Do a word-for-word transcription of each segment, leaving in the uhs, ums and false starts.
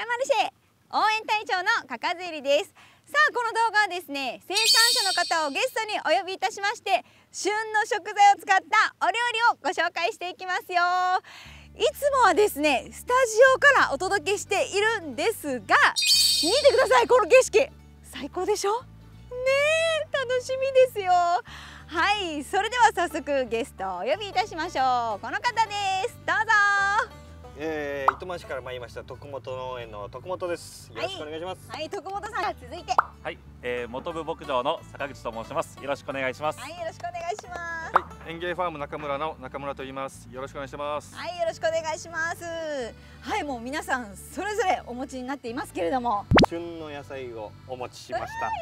ラマルシェ応援隊長のかかずりです。さあ、この動画はですね、生産者の方をゲストにお呼びいたしまして、旬の食材を使ったお料理をご紹介していきますよ。いつもはですね、スタジオからお届けしているんですが、見てください、この景色最高でしょねえ、楽しみですよ。はい、それでは早速ゲストをお呼びいたしましょう。この方です。どうぞ。 えー、糸満市から参りました徳本農園の徳本です。よろしくお願いします。 はい、はい、徳本さん、続いて。 はい、えー、本部牧場の坂口と申します。よろしくお願いします。 はい、よろしくお願いします。 はい、園芸ファーム中村の中村と言います。よろしくお願いします。 はい、よろしくお願いします。はい、もう皆さんそれぞれお持ちになっていますけれども、 旬の野菜をお持ちしました。はい、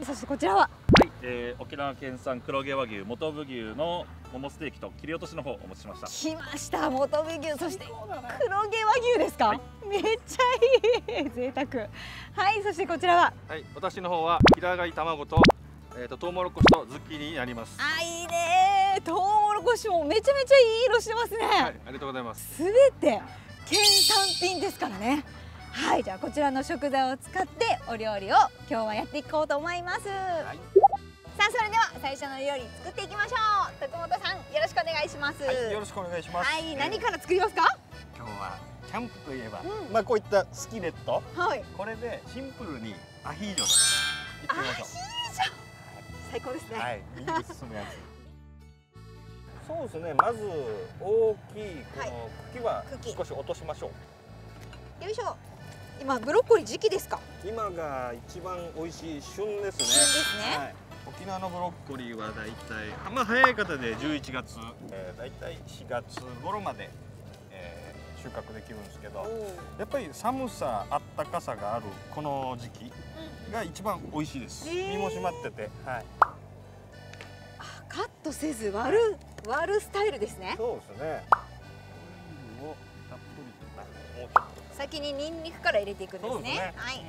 そしてこちらは、 はい、えー、沖縄県産黒毛和牛本部牛のももステーキと切り落としの方をお持ちしました。 来ました、本部牛、そして黒毛和牛ですか、はい、めっちゃいい贅沢。はい、そしてこちらは、 はい、私の方は平飼い卵とえっとトウモロコシとズッキーニになります。 あ、いいね。トウモロコシもめちゃめちゃいい色してますね。はい、 ありがとうございます。 すべて県産品ですからね。はい、じゃあこちらの食材を使ってお料理を今日はやっていこうと思います。はい、さあ、それでは最初の料理作っていきましょう。徳本さん、よろしくお願いします。 はい、よろしくお願いします。 はい、何から作りますか？ 今日はキャンプといえば、 うん、 まあこういったスキレット、 はい、 これでシンプルにアヒージョいってみましょう。 アヒージョ、最高ですね。はい、 いいです、そのやつ。そうですね、まず大きいこの茎は少し落としましょう。 よいしょ。今ブロッコリー時期ですか？ 今が一番美味しい旬ですね。 旬ですね。はい、 沖縄のブロッコリーはだいたい、まあ早い方でじゅういちがつ、えー、だいたいしがつ頃まで、えー、収穫できるんですけど、やっぱり寒さあったかさがあるこの時期が一番美味しいです。えー、身も締まってて、はい。 あ、カットせず割る割るスタイルですね。 そうですね。オイルをたっぷりと、もうちょっと。先にニンニクから入れていくんですね。ね、はい、うん、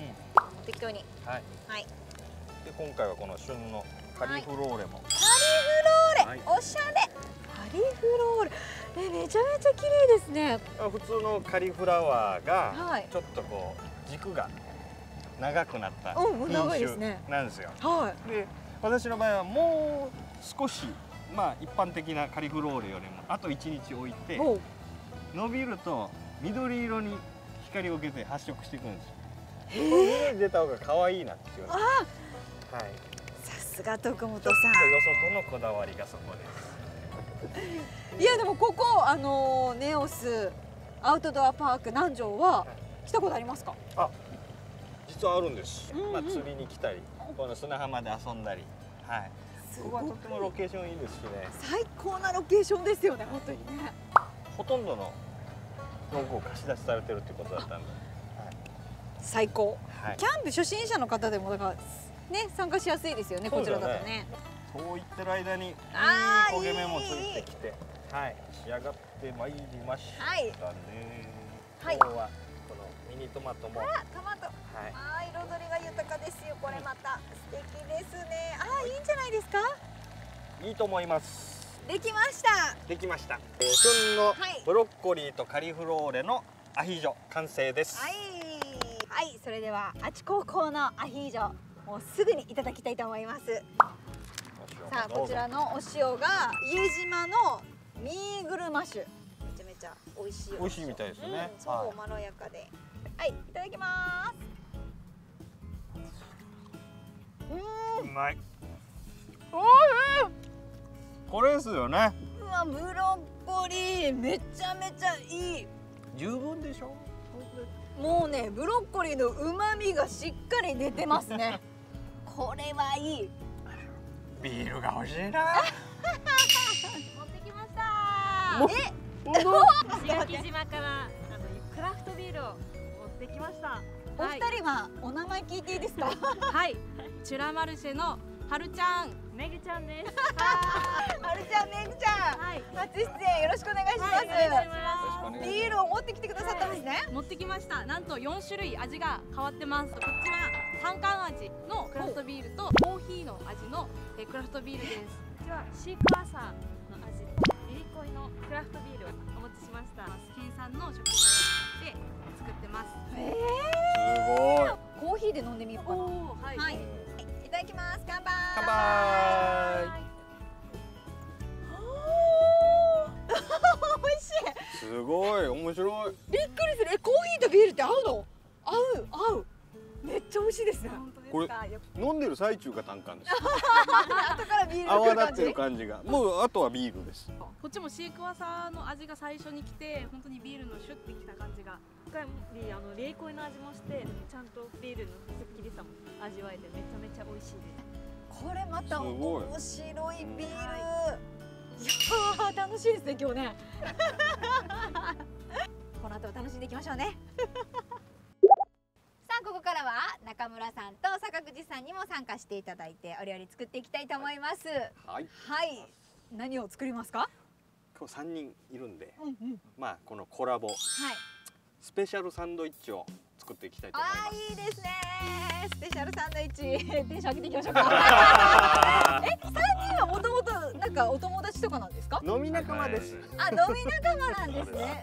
適当に。はい。はい。 で、今回はこの旬のカリフローレも。 カリフローレ、はい、おしゃれ。カリフローレ、え、めちゃめちゃ綺麗ですね。 普通のカリフラワーが、ちょっとこう軸が長くなった品種なんですよ。はい。で、私の場合はもう少し、まあ一般的なカリフローレよりもあといちにち置いて、伸びると緑色に光を受けて発色していくんですよ。緑に出た方が可愛いなっていう。あ、はい。 さすが徳本さん。 よそとのこだわりがそこです。 いや、でもここあのネオスアウトドアパーク南城は来たことありますか？ あ、実はあるんです。まあ釣りに来たり、この砂浜で遊んだり、はい。ここはとってもロケーションいいですしね。 最高なロケーションですよね、本当にね。 ほとんどの道具を貸し出しされてるってことだったんで、はい、 最高、はい、キャンプ初心者の方でもだからね、参加しやすいですよね、こちらだとね。 そう言ってる間にいい焦げ目もついてきて、はい、仕上がってまいりましたね。はい、今日はこのミニトマトも、 あ、トマト、はい、あ、彩りが豊かですよ。これまた素敵ですね。あ、いいんじゃないですか？ いいと思います。 できました。 できました。えー、旬のブロッコリーとカリフローレのアヒージョ完成です。はい、 はい、それではあち高校のアヒージョ、もうすぐにいただきたいと思います。さあ、こちらのお塩が家島のミーグルマッシュ、めちゃめちゃ美味しい。 美味しいみたいですね。 うん、そう、まろやかで。はい、いただきます。 うん、うまい。おいしい。これですよね。 うわ、ブロッコリーめちゃめちゃいい。 十分でしょ。 もうね、ブロッコリーの旨味がしっかり出てますね。これはいい。 ビールが欲しいな。 持ってきました。 え、 石垣島からあのクラフトビールを持ってきました。 お二人はお名前聞いていいですか？ はい、チュラマルシェのはるちゃん、めぐちゃんです。 はるちゃん、めぐちゃん、はい、初出演よろしくお願いします。はい、ビールを持ってきてくださったんですね。はい、 持ってきました。なんとよんしゅるい味が変わってます。こっちは三冠味のクラフトビールとコーヒーの味のクラフトビールです。こっちはシークワーサーの味リリコイのクラフトビールをお持ちしました。県産の食材を使って作ってます。 えすごい。 コーヒーで飲んでみようかな。 はい、 はい、いただきます。乾杯。 乾杯。 美味しい。 すごい面白い。 びっくりする。え、コーヒーとビールって合うの？合う合う。めっちゃ美味しいですね。 本当ですこれか。 飲んでる最中が単管です。 後からビールが来泡る感じ。 立ってる感じが。もうあとはビールです。 こっちもシークワーサーの味が最初に来て、本当にビールのシュッてきた感じが。 一回あの冷濃の味もして、ちゃんとビールのすっきりさも味わえてめちゃめちゃ美味しいです。 これまたすごい面白いビール。いやー楽しいですね今日ね。この後楽しんでいきましょうね。さあここからは中村さんと坂口さんにも参加していただいてお料理作っていきたいと思います。 はい。 はい。何を作りますか？ 今日三人いるんで、 うんうん。 まあこのコラボはい。 スペシャルサンドイッチを作っていきたいと思います。 あーいいですね。スペシャルサンドイッチテンション上げていきましょうか。え、三人はもともとなんかお友達とかなんですか？ 飲み仲間です。 あ、飲み仲間なんですね。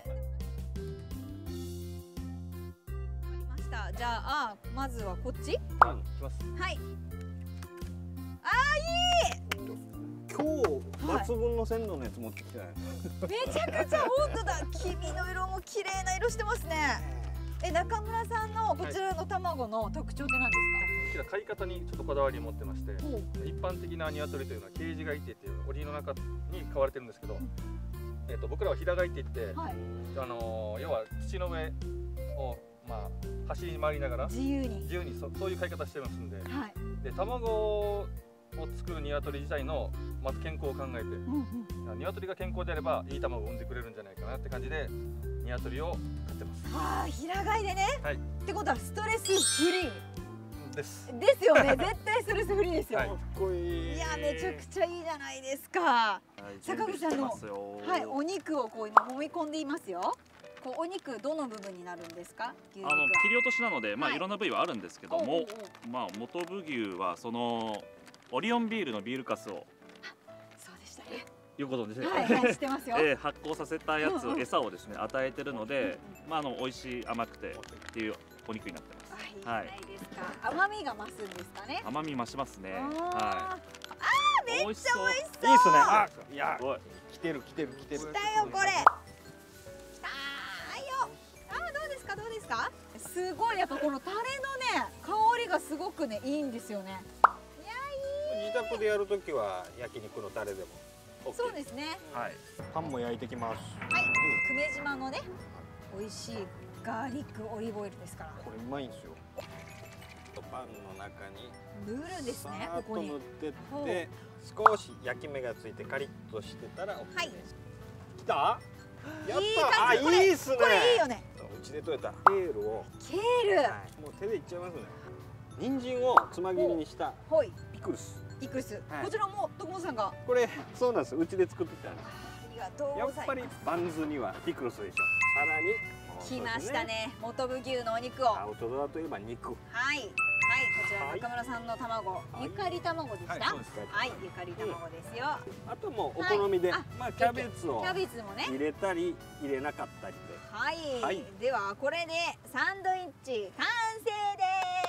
ました。じゃあまずはこっち。 はい、いきます。 はい。あ今日抜群の鮮度のやつ持ってきたよ。 ーいい。めちゃくちゃ本当だ。黄身の色も綺麗な色してますね。え、中村さんのこちらの卵の特徴って何でこちら飼い方にちょっとこだわりを持ってまして、 すか？ 一般的な鶏というのはケージがいてっていう檻の中に飼われてるんですけど、えっと僕らは平飼いって言って、 はい。 あのー要は土の上をまあ走り回りながら自由に。 自由にそそういう飼い方してますんで、 はい。 で卵を作る鶏自体のまず健康を考えて、 うんうん。 鶏が健康であればいい卵を産んでくれるんじゃないかなって感じで鶏を飼ってます。 ああ、平飼いでね。 はい。 ってことはストレスフリです。 ーですよね。絶対ストレスフリーですよ。 はいかっこいい。 いや、めちゃくちゃいいじゃないですか。 はい坂口さんの準備してますよはい、お肉をこう今揉み込んでいますよ。こうお肉どの部分になるんですか？牛肉は。 あの切り落としなので、まあ、 はいいろんな部位はあるんですけども、 おうおうおうまあ元部牛はそのオリオンビールのビールかすをそうでしたね。 いうことで、 はい、はい、知ってますよ。 えー発酵させたやつうんうんを餌をですね与えてるので、 うんまああの美味しい甘くてっていうお肉になってます。 あ、いいじゃないですか。甘みが増すんですかね。 甘み増しますね。 あーはあー、 い。 めっちゃ美味しそう。 いいっすね。あ、いやす、ごい。 来てる来てる来てる。 来たよこれ。来たーよ。あー、どうですかどうですか。すごいやっぱこのタレのね香りがすごくねいいんですよね。 自宅でやるときは焼肉のタレでも OK。 そうですね。 はい。 パンも焼いてきます。 はい、久米島のね美味しいガーリックオリーブオイルですから。 これうまいんですよ。パンの中に塗るんですねさーここに。 っと塗ってほうって少し焼き目がついてカリッとしてたら OK です。 はい来た？やった。 いい感じ。 あ、 これいいっすね。 これいいよね。 うちで採れたケールを、 ケール。 はい、もう手でいっちゃいますね。人参をつま切りにしたほい。 ピクルス。 イクルス。 はいこちらも徳本さんが。 これそうなんです。うちで作ってたんです。 ありがとうやっございます。 ぱりバンズにはピクルスでしょ。さらに来ましたね。元部牛のお肉を。 アウトドアといえば肉。 はい。はい、こちらはい中村さんの卵、 はいゆかり卵でした。 はいそうですはい、ゆかり卵ですよ。 あともうお好みで、 はいあまあキャベツをキャベツもね。 入れたり入れなかったりで。 はい、 はいではこれでサンドイッチ完成です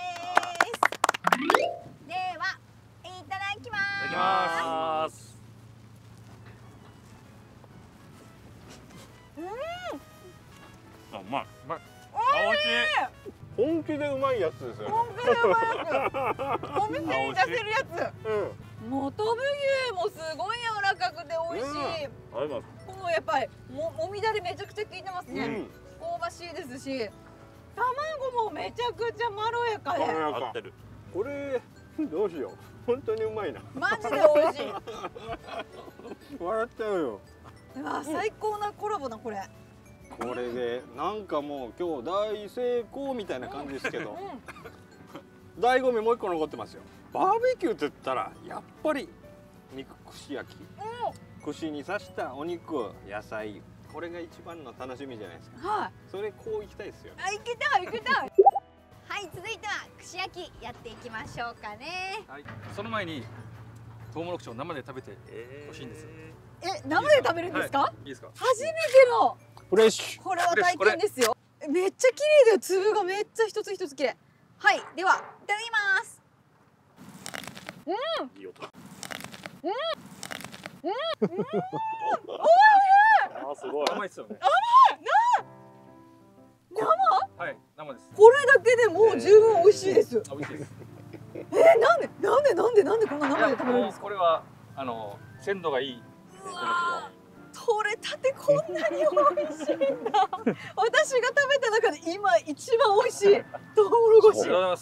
。ではいただきます。 いただきます。あ、うまい。 うまい。 あ、美味しい。 本気でうまいやつですよね。 本当にうまいやつ。お店に出せるやつ。 うん。 元部牛もすごい柔らかくて美味しい。 ありがとうございます。 このやっぱりももみだれめちゃくちゃ効いてますね。 うん。 香ばしいですし、卵もめちゃくちゃまろやかで、 まろやか合ってる。 これどうしよう。本当にうまいな。 マジで美味しい。 笑っちゃうよ。 うわ、最高なコラボなこれ。 これでなんかもう今日大成功みたいな感じですけど、 う醍醐味もう一個残ってますよ。バーベキューって言ったらやっぱり肉串焼き、串に刺したお肉、野菜、これが一番の楽しみじゃないですか。 ん、はい。 それこういきたいですよ。 あ、行きたい行きたい。はい、続いては串焼きやっていきましょうかね。 はい。その前にトウモロコシを生で食べてほしいんです。 え、生で食べるんですか？ いいですか？ 初めてのフレッシュ。 これは体験ですよ。めっちゃ綺麗だよ。粒がめっちゃ一つ一つ綺麗。はい、では、いただきます。うん。 いい音。 うん。うん。うん。おいしい。 あ、すごい。 甘いですよね。 甘い。な。生？ はい、生です。 これだけでもう十分美味しいです。 美味しいです。 えー、なんでなんでなんでなんでこんな生で食べれるんですか？ これはあの鮮度がいい。 取れたてこんなに美味しいんだ。私が食べた中で今一番美味しいトウモロコシ。 ありがとうございます。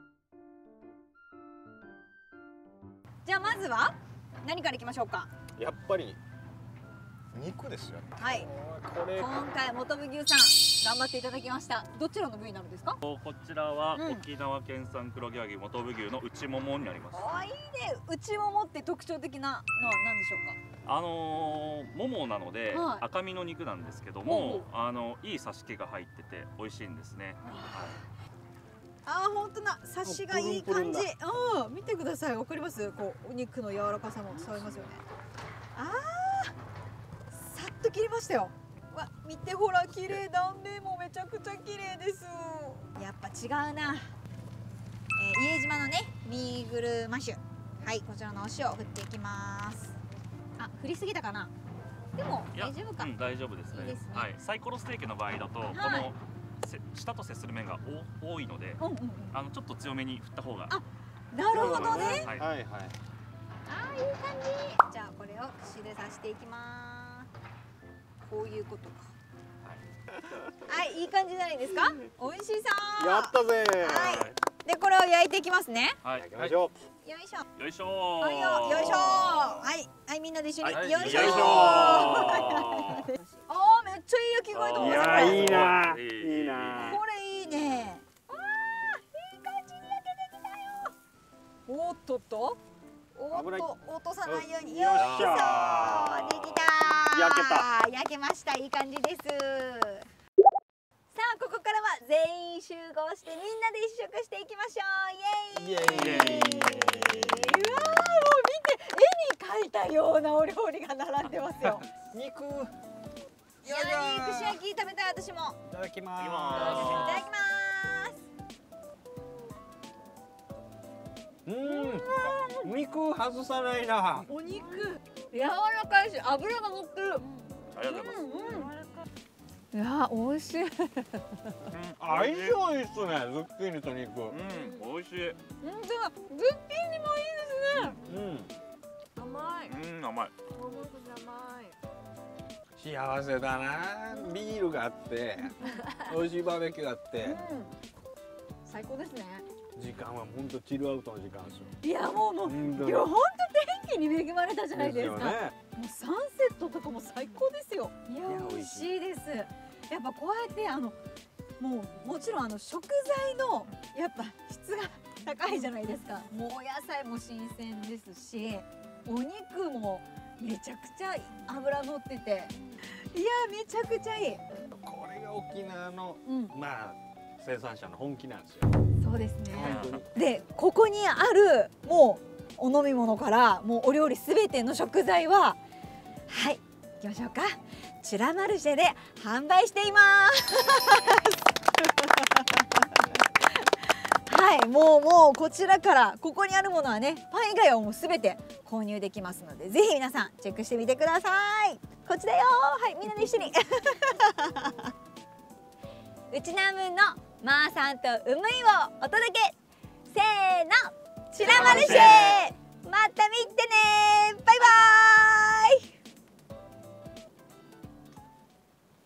じゃあまずは何からいきましょうか。 やっぱり肉ですよ。 はい。 これ今回本部牛さん頑張っていただきました。どちらの部位になるんですか？ こちらはうん沖縄県産黒毛和牛本部牛の内ももになります。 あ、いいね。内ももって特徴的なのは何でしょうあのー、ももなので、 はい、 赤身の肉なんですけどほうも、 ほうあのいい刺し気が入ってて美味しいんですね。 か？あー、本当だ。サシがいい感じ。うん、見てください。わかります？こうお肉の柔らかさも伝わりますよね。ああ、さっと切りましたよ。わ、見てほら、綺麗。断面もめちゃくちゃ綺麗です。やっぱ違うな。えー、伊江島のね、ミーグルマッシュ。はい、こちらのお塩を振っていきます。あ、振りすぎたかな。でもいや大丈夫か。 うん、大丈夫ですね。 いいですね。 はい、サイコロステーキの場合だと、 はい、 このせ舌と接する面がお多いので、 うんうんうん、 あのちょっと強めに振った方が。 あ、なるほどね。 はい、 はいはい。 あー、いい感じ。じゃあこれを串で刺していきます。こういうことか。はい、いい感じじゃないですか。美味しそう。 やったぜ。 はい。でこれを焼いていきますね。 はい、 行きましょう。よいしょ。 よいしょはいよ、よいしょ。はい、はい、みんなで一緒に。 はい、 よいしょ。 よいしょ。 あー、めっちゃいい焼き具合とう。 思います。 いや、いいな。 いいいな。 これいいね。あー、いい感じに焼けてきたよ。おっとっと。おっと、落とさないように。よいしょ。できた。 焼けた。 焼けました。いい感じです。さあ、ここからは全員集合してみんなで試食していきましょう。イエーイ。 イエーイ。 うわー、もう見て、絵に描いたようなお料理が並んでますよ。 肉。 いやー、いい串焼き食べたい。私も。 いただきまいたす。 だきます。 うん。肉外さないな。 お肉柔らかいし脂が乗ってる。 ありがとうございます。 うんうん、いやー、美味しい。 相性いいっすね。ズッキーニと肉。 うん、美味しい。 本当だ。ズッキーニもいいですね。 うん。 甘い。 うん、甘い。 トウモロコシ甘い。 幸せだな。ビールがあって、美味しいバーベキューがあって、 うん、最高ですね。 時間は本当チルアウトの時間ですよ。 いや、もうもう今日本当天気に恵まれたじゃないですか。 ですよね。 もうサンセットとかも最高ですよ。いや、美味しいです。やっぱこうやってあのもうもちろんあの食材のやっぱ質が高いじゃないですか。もうお野菜も新鮮ですし、お肉もめちゃくちゃ脂乗ってて、いやめちゃくちゃいい。 これが沖縄の、 うん、 まあ生産者の本気なんですよ。 そうですね。でここにあるもうお飲み物からもうお料理すべての食材は、はい、行きましょうか。チュラマルシェで販売していますはい、もうもうこちらからここにあるものはね、パン以外はもうすべて購入できますので、ぜひ皆さんチェックしてみてください。こっちだよ。はい、みんなで一緒にウチナムンのマーさんとウムイをお届け。せーの、チュラマルシェ。